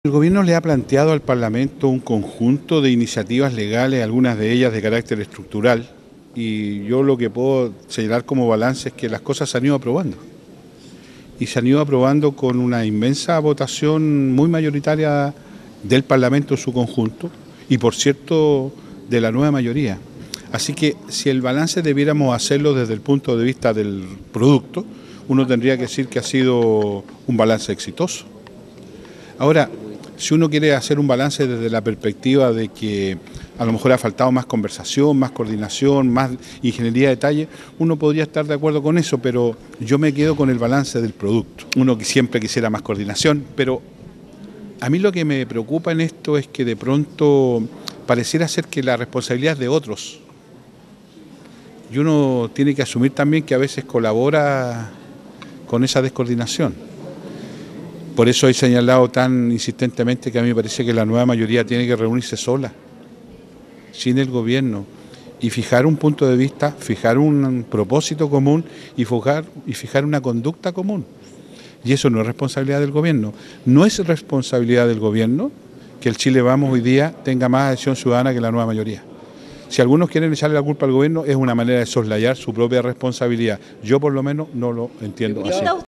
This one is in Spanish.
El gobierno le ha planteado al Parlamento un conjunto de iniciativas legales, algunas de ellas de carácter estructural, y yo lo que puedo señalar como balance es que las cosas se han ido aprobando. Y se han ido aprobando con una inmensa votación muy mayoritaria del Parlamento en su conjunto, y por cierto, de la nueva mayoría. Así que si el balance debiéramos hacerlo desde el punto de vista del producto, uno tendría que decir que ha sido un balance exitoso. Ahora, si uno quiere hacer un balance desde la perspectiva de que a lo mejor ha faltado más conversación, más coordinación, más ingeniería de detalle, uno podría estar de acuerdo con eso, pero yo me quedo con el balance del producto. Uno que siempre quisiera más coordinación, pero a mí lo que me preocupa en esto es que de pronto pareciera ser que la responsabilidad es de otros. Y uno tiene que asumir también que a veces colabora con esa descoordinación. Por eso he señalado tan insistentemente que a mí me parece que la nueva mayoría tiene que reunirse sola, sin el gobierno, y fijar un punto de vista, fijar un propósito común y fijar una conducta común. Y eso no es responsabilidad del gobierno. No es responsabilidad del gobierno que el Chile Vamos hoy día tenga más adhesión ciudadana que la nueva mayoría. Si algunos quieren echarle la culpa al gobierno, es una manera de soslayar su propia responsabilidad. Yo por lo menos no lo entiendo así.